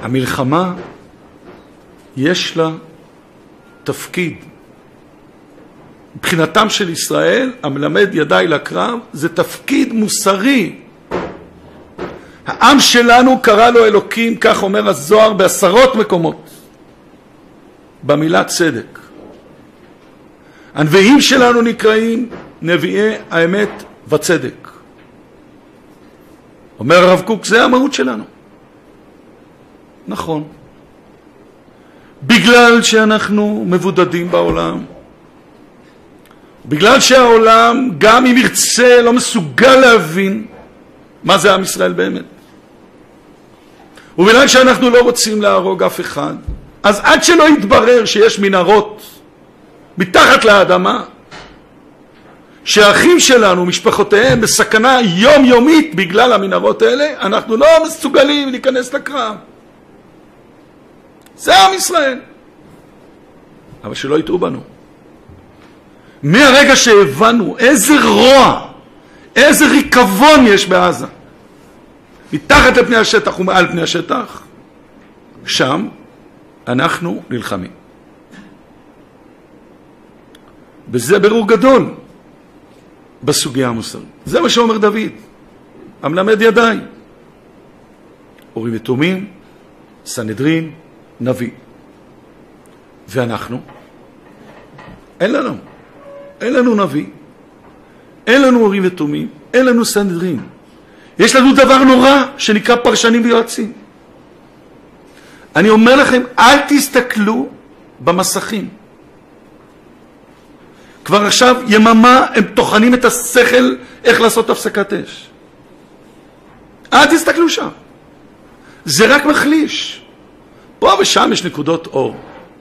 המלחמה יש לה תפקיד. מבחינתם של ישראל, המלמד ידיי לקרב, זה תפקיד מוסרי. העם שלנו קרא לו אלוקים, כך אומר הזוהר בעשרות מקומות, במילה צדק. הנביאים שלנו נקראים נביאי האמת וצדק. אומר הרב קוק, זה המהות שלנו. נכון. בגלל שאנחנו מבודדים בעולם, בגלל שהעולם, גם אם ירצה, לא מסוגל להבין מה זה עם ישראל באמת. ובגלל שאנחנו לא רוצים להרוג אף אחד, אז עד שלא יתברר שיש מנהרות מתחת לאדמה, שהאחים שלנו, משפחותיהם, בסכנה יומיומית בגלל המנהרות האלה, אנחנו לא מסוגלים להיכנס לקרב. זה עם ישראל. אבל שלא יטעו בנו. מהרגע שהבנו איזה רוע, איזה ריקבון יש בעזה, מתחת לפני השטח ומעל פני השטח, שם אנחנו נלחמים. וזה ברור גדול בסוגיה המוסרית. זה מה שאומר דוד, המלמד ידיי. הורים יתומים, סנהדרין, נביא. ואנחנו, אין לנו נביא, אין לנו הורים יתומים, אין לנו סנהדרין. יש לנו דבר נורא שנקרא פרשנים ויועצים. אני אומר לכם, אל תסתכלו במסכים. כבר עכשיו יממה הם תוכנים את השכל איך לעשות הפסקת אש. אל תסתכלו שם. זה רק מחליש. פה ושם יש נקודות אור.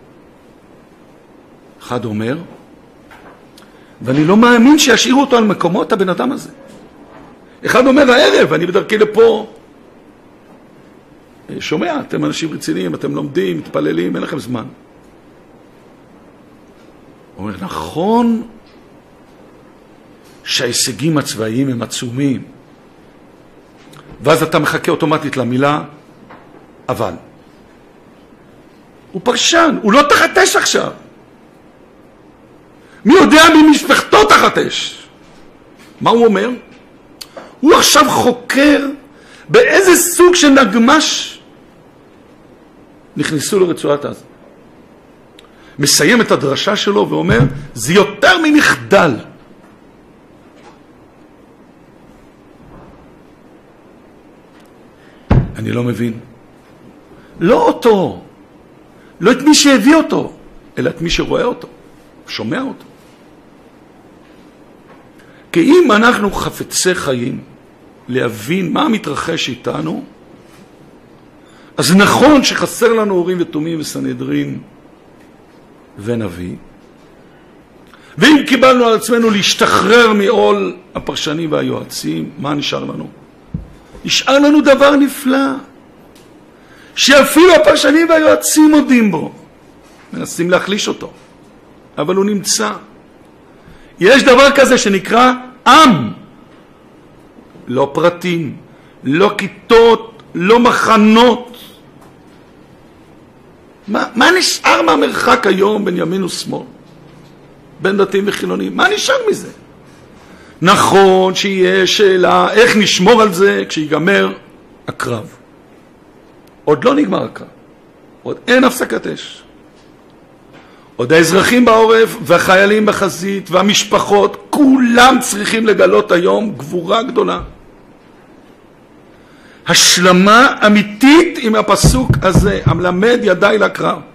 אחד אומר, ואני לא מאמין שישאירו אותו על מקומות הבן אדם הזה. אחד אומר, הערב, אני בדרכי לפה, שומע, אתם אנשים רציניים, אתם לומדים, מתפללים, אין לכם זמן. הוא אומר, נכון שההישגים הצבאיים הם עצומים, ואז אתה מחכה אוטומטית למילה, אבל. הוא פרשן, הוא לא תחת אש עכשיו. מי יודע ממשפחתו תחת אש? מה הוא אומר? הוא עכשיו חוקר באיזה סוג של נגמש נכנסו לרצועת עזה. מסיים את הדרשה שלו ואומר, זה יותר ממחדל. אני לא מבין. לא אותו, לא את מי שהביא אותו, אלא את מי שרואה אותו, שומע אותו. כי אם אנחנו חפצי חיים להבין מה מתרחש איתנו, אז נכון שחסר לנו הורים ותומים וסנהדרין ונביא, ואם קיבלנו על עצמנו להשתחרר מעול הפרשנים והיועצים, מה נשאר לנו? נשאר לנו דבר נפלא, שאפילו הפרשנים והיועצים מודים בו, מנסים להחליש אותו, אבל הוא נמצא. יש דבר כזה שנקרא עם, לא פרטים, לא כיתות, לא מחנות. מה נשאר מהמרחק היום בין ימין ושמאל? בין דתיים וחילונים? מה נשאר מזה? נכון שיהיה שאלה איך נשמור על זה כשיגמר הקרב. עוד לא נגמר הקרב. עוד אין הפסקת אש. עוד האזרחים בעורף והחיילים בחזית והמשפחות, כולם צריכים לגלות היום גבורה גדולה. השלמה אמיתית עם הפסוק הזה, המלמד ידיי לקרב.